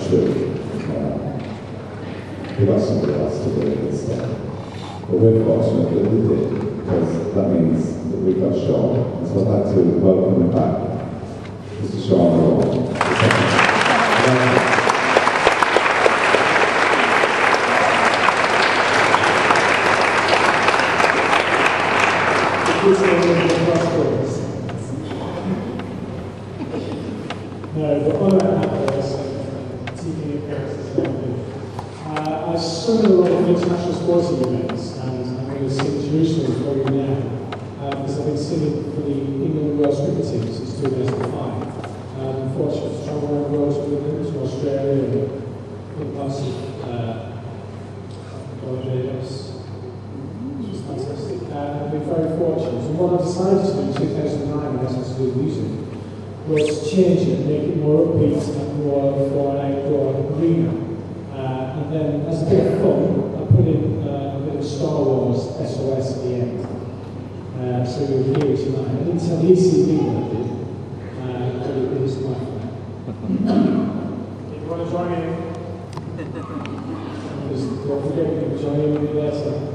true. We got somebody else to do it instead. But we're fortunate that we did, because that means that we got Sean. So I'd like to welcome him back, Mr. Sean Rowan. No, but all I have is TV appearances. I've sung a lot of international sporting events, and I'm going to sing Jerusalem for you now, because I've been singing for the England World Cricket Team since 2005. I'm fortunate to travel around the world with them to Australia and parts of Barbados, which was fantastic. I've been very fortunate. And what I decided to do in 2009 when I started to do music was change it, make it more upbeat and more for an outdoor arena. And then, as a bit of fun, I put in a bit of Star Wars SOS at the end. So you'll hear it tonight. I didn't tell the ECB that I did, but it is my plan. If you want to join in, just don't forget you can join in with me later.